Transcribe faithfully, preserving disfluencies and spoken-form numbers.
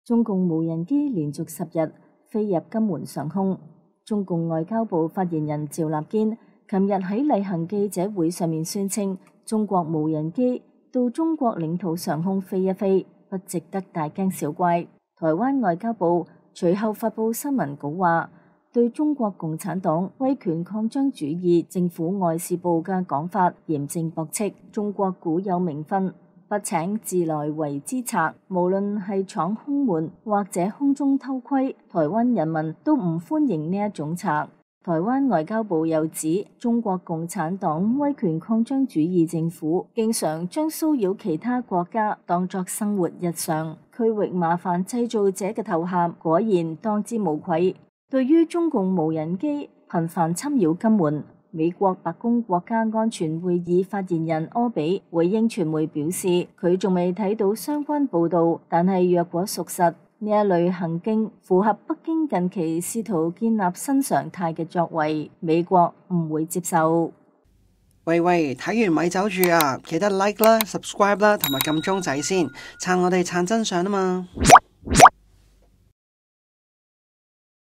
中共無人機連續十日飛入金門上空。中共外交部發言人趙立堅琴日喺例行記者會上面宣稱，中國無人機到中國領土上空飛一飛，不值得大驚小怪。台灣外交部隨後發布新聞稿話，對中國共產黨威權擴張主義政府外事部嘅講法嚴正駁斥。中國古有名訓，不請自來為之賊，無論係闖空門或者空中偷窺，台灣人民都唔歡迎呢一種賊。台灣外交部又指，中國共產黨威權擴張主義政府經常將騷擾其他國家當作生活日常，區域麻煩製造者嘅頭銜果然當之無愧。對於中共無人機頻繁侵擾金門，美國白宮國家安全會議發言人柯比回應傳媒表示，佢仲未睇到相關報導，但係若果屬實，呢一類行徑符合北京近期試圖建立新常態嘅作為，美國唔會接受。 喂喂，睇完咪走住啊！記得 like 啦、subscribe 啦，同埋撳鐘仔先，撐我哋撐真相啊嘛！